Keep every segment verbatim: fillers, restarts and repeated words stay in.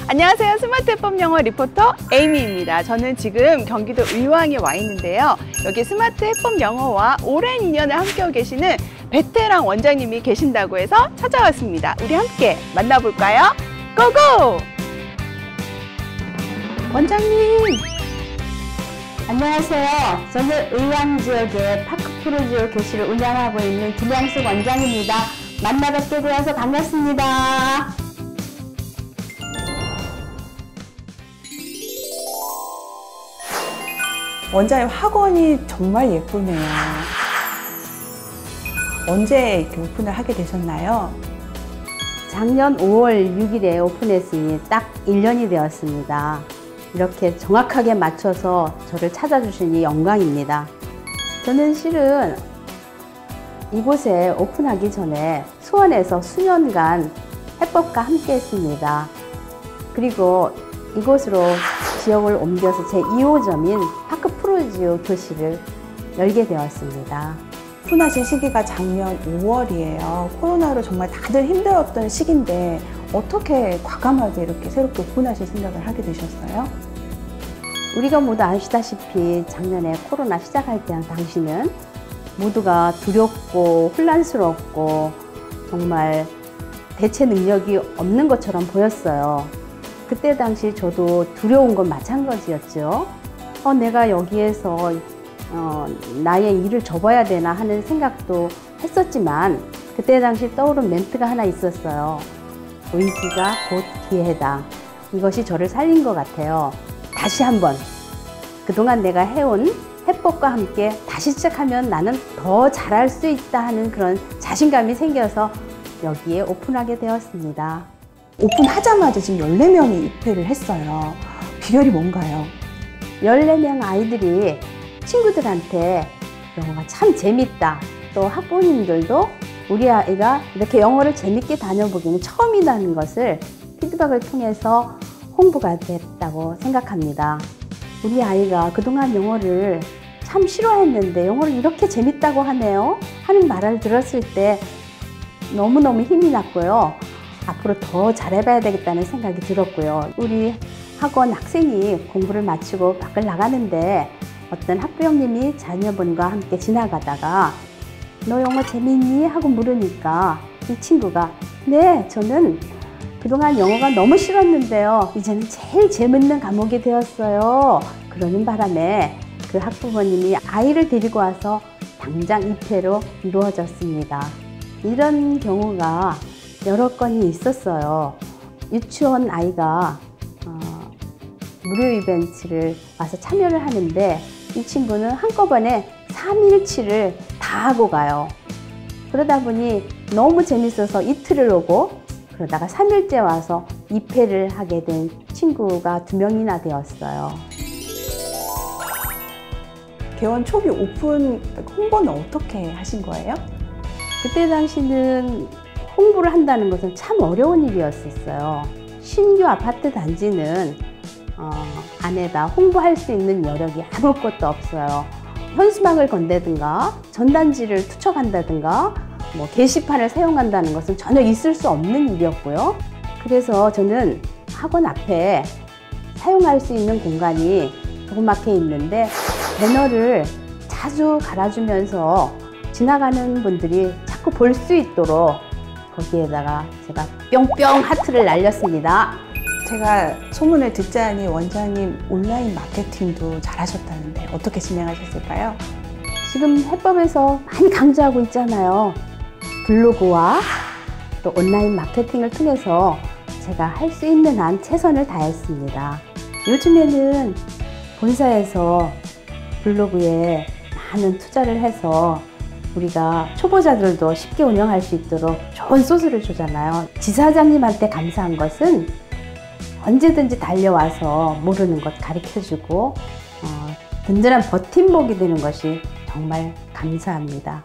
안녕하세요. 스마트 해법 영어 리포터 에이미입니다. 저는 지금 경기도 의왕에 와 있는데요. 여기 스마트 해법 영어와 오랜 인연을 함께하고 계시는 베테랑 원장님이 계신다고 해서 찾아왔습니다. 우리 함께 만나볼까요? 고고! 원장님! 안녕하세요. 저는 의왕 지역의 파크프로지오 교실을 운영하고 있는 김양숙 원장입니다. 만나 뵙게 되어서 반갑습니다. 원장님 학원이 정말 예쁘네요. 언제 이렇게 오픈을 하게 되셨나요? 작년 오월 육일에 오픈했으니 딱 일 년이 되었습니다. 이렇게 정확하게 맞춰서 저를 찾아주시니 영광입니다. 저는 실은 이곳에 오픈하기 전에 수원에서 수년간 해법과 함께 했습니다. 그리고 이곳으로 지역을 옮겨서 제이 호점인 파크프로지오 교실을 열게 되었습니다. 오픈하신 시기가 작년 오월이에요. 코로나로 정말 다들 힘들었던 시기인데 어떻게 과감하게 이렇게 새롭게 오픈하실 생각을 하게 되셨어요? 우리가 모두 아시다시피 작년에 코로나 시작할 때 당시는 모두가 두렵고 혼란스럽고 정말 대체 능력이 없는 것처럼 보였어요. 그때 당시 저도 두려운 건 마찬가지였죠. 어, 내가 여기에서 어, 나의 일을 접어야 되나 하는 생각도 했었지만 그때 당시 떠오른 멘트가 하나 있었어요. 의지가 곧 기회다. 이것이 저를 살린 것 같아요. 다시 한번 그동안 내가 해온 해법과 함께 다시 시작하면 나는 더 잘할 수 있다 하는 그런 자신감이 생겨서 여기에 오픈하게 되었습니다. 오픈하자마자 지금 열네 명이 입회를 했어요. 비결이 뭔가요? 열네 명 아이들이 친구들한테 영어가 참 재밌다. 또 학부모님들도 우리 아이가 이렇게 영어를 재밌게 다녀보기는 처음이라는 것을 피드백을 통해서 홍보가 됐다고 생각합니다. 우리 아이가 그동안 영어를 참 싫어했는데 영어를 이렇게 재밌다고 하네요 하는 말을 들었을 때 너무너무 힘이 났고요. 앞으로 더 잘해봐야 되겠다는 생각이 들었고요. 우리 학원 학생이 공부를 마치고 밖을 나가는데 어떤 학부형님이 자녀분과 함께 지나가다가 너 영어 재밌니? 하고 물으니까 이 친구가 네, 저는 그동안 영어가 너무 싫었는데요. 이제는 제일 재밌는 과목이 되었어요. 그러는 바람에 그 학부모님이 아이를 데리고 와서 당장 입회로 이루어졌습니다. 이런 경우가 여러 건이 있었어요. 유치원 아이가 어, 무료 이벤트를 와서 참여를 하는데 이 친구는 한꺼번에 삼 일치를 다 하고 가요. 그러다 보니 너무 재밌어서 이틀을 오고 그러다가 삼 일째 와서 입회를 하게 된 친구가 두 명이나 되었어요. 개원 초기 오픈 홍보는 어떻게 하신 거예요? 그때 당시는 홍보를 한다는 것은 참 어려운 일이었어요. 신규 아파트 단지는 어, 안에다 홍보할 수 있는 여력이 아무것도 없어요. 현수막을 건다든가 전단지를 투척한다든가 뭐 게시판을 사용한다는 것은 전혀 있을 수 없는 일이었고요. 그래서 저는 학원 앞에 사용할 수 있는 공간이 조그맣게 있는데 배너를 자주 갈아주면서 지나가는 분들이 자꾸 볼 수 있도록 거기에다가 제가 뿅뿅 하트를 날렸습니다. 제가 소문을 듣자니 원장님 온라인 마케팅도 잘하셨다는데 어떻게 진행하셨을까요? 지금 해법에서 많이 강조하고 있잖아요. 블로그와 또 온라인 마케팅을 통해서 제가 할 수 있는 한 최선을 다했습니다. 요즘에는 본사에서 블로그에 많은 투자를 해서 우리가 초보자들도 쉽게 운영할 수 있도록 좋은 소스를 주잖아요. 지사장님한테 감사한 것은 언제든지 달려와서 모르는 것 가르쳐주고 어, 든든한 버팀목이 되는 것이 정말 감사합니다.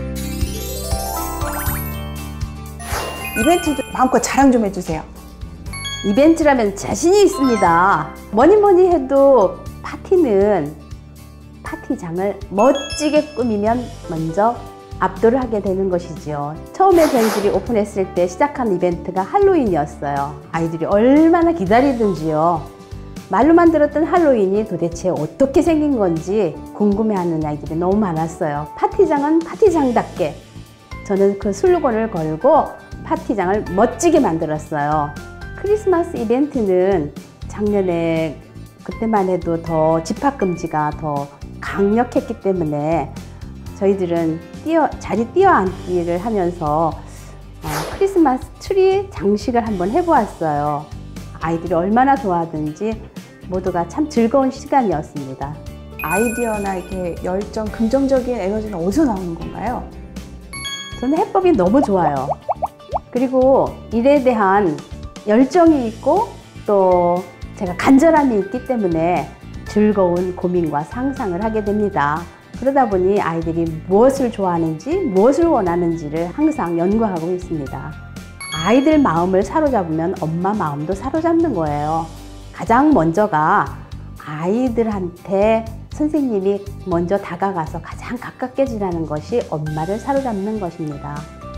이벤트도 마음껏 자랑 좀 해주세요. 이벤트라면 자신이 있습니다. 뭐니 뭐니 해도 파티는 파티장을 멋지게 꾸미면 먼저 압도를 하게 되는 것이지요. 처음에 저희들이 오픈했을 때 시작한 이벤트가 할로윈이었어요. 아이들이 얼마나 기다리든지요. 말로만 들었던 할로윈이 도대체 어떻게 생긴 건지 궁금해하는 아이들이 너무 많았어요. 파티장은 파티장답게 저는 그 슬로건을 걸고 파티장을 멋지게 만들었어요. 크리스마스 이벤트는 작년에 그때만 해도 더 집합금지가 더 강력했기 때문에 저희들은 뛰어, 자리 뛰어앉기를 하면서 어, 크리스마스 트리 장식을 한번 해보았어요. 아이들이 얼마나 좋아하든지 모두가 참 즐거운 시간이었습니다. 아이디어나 이렇게 열정, 긍정적인 에너지는 어디서 나오는 건가요? 저는 해법이 너무 좋아요. 그리고 일에 대한 열정이 있고 또 제가 간절함이 있기 때문에 즐거운 고민과 상상을 하게 됩니다. 그러다 보니 아이들이 무엇을 좋아하는지 무엇을 원하는지를 항상 연구하고 있습니다. 아이들 마음을 사로잡으면 엄마 마음도 사로잡는 거예요. 가장 먼저가 아이들한테 선생님이 먼저 다가가서 가장 가깝게 지내는 것이 엄마를 사로잡는 것입니다.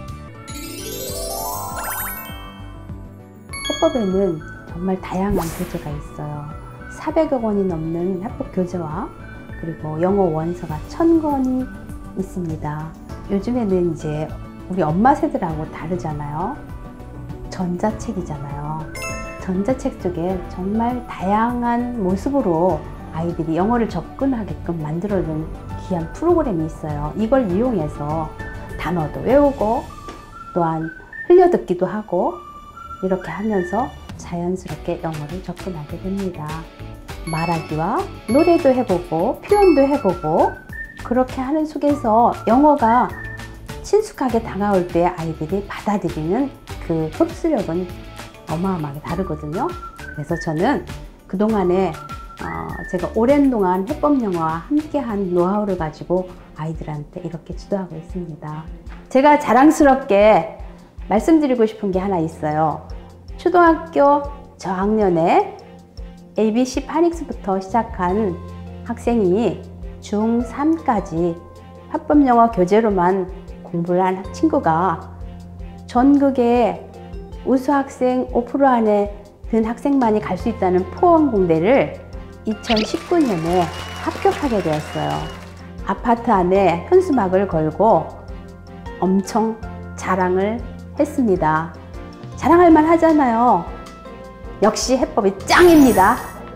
해법에는 정말 다양한 교재가 있어요. 사백여 권이 넘는 해법 교재와 그리고 영어 원서가 천 권이 있습니다. 요즘에는 이제 우리 엄마 세대라고 다르잖아요. 전자책이잖아요. 전자책 쪽에 정말 다양한 모습으로 아이들이 영어를 접근하게끔 만들어준 귀한 프로그램이 있어요. 이걸 이용해서 단어도 외우고 또한 흘려듣기도 하고 이렇게 하면서 자연스럽게 영어를 접근하게 됩니다. 말하기와 노래도 해보고 표현도 해보고 그렇게 하는 속에서 영어가 친숙하게 다가올 때 아이들이 받아들이는 그 흡수력은 어마어마하게 다르거든요. 그래서 저는 그동안에 어 제가 오랜 동안 해법 영어와 함께한 노하우를 가지고 아이들한테 이렇게 지도하고 있습니다. 제가 자랑스럽게 말씀드리고 싶은 게 하나 있어요. 초등학교 저학년에 에이비씨 파닉스부터 시작한 학생이 중삼까지 합법영어 교재로만 공부를 한 친구가 전국에 우수학생 오 퍼센트 안에 든 학생만이 갈 수 있다는 포항공대를 이천십구 년에 합격하게 되었어요. 아파트 안에 현수막을 걸고 엄청 자랑을 했습니다. 자랑할 만 하잖아요. 역시 해법이 짱입니다.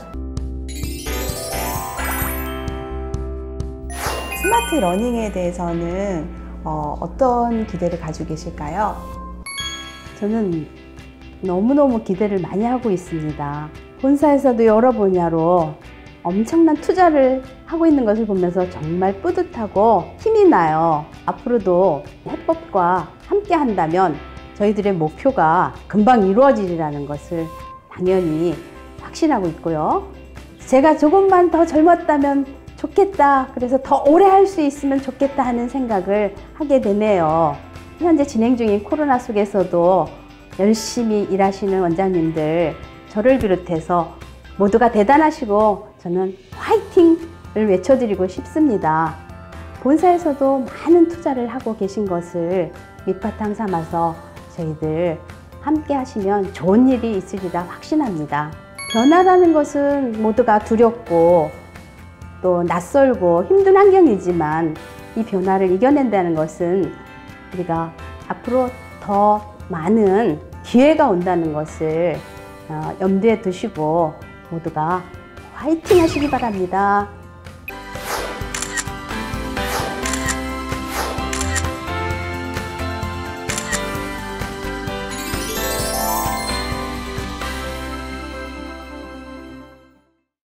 스마트 러닝에 대해서는 어, 어떤 기대를 가지고 계실까요? 저는 너무너무 기대를 많이 하고 있습니다. 본사에서도 여러 분야로 엄청난 투자를 하고 있는 것을 보면서 정말 뿌듯하고 힘이 나요. 앞으로도 해법과 함께 한다면 저희들의 목표가 금방 이루어지리라는 것을 당연히 확신하고 있고요. 제가 조금만 더 젊었다면 좋겠다. 그래서 더 오래 할 수 있으면 좋겠다 하는 생각을 하게 되네요. 현재 진행 중인 코로나 속에서도 열심히 일하시는 원장님들, 저를 비롯해서 모두가 대단하시고 저는 화이팅을 외쳐드리고 싶습니다. 본사에서도 많은 투자를 하고 계신 것을 밑바탕 삼아서 저희들 함께 하시면 좋은 일이 있으리라 확신합니다. 변화라는 것은 모두가 두렵고 또 낯설고 힘든 환경이지만 이 변화를 이겨낸다는 것은 우리가 앞으로 더 많은 기회가 온다는 것을 염두에 두시고 모두가 화이팅 하시기 바랍니다.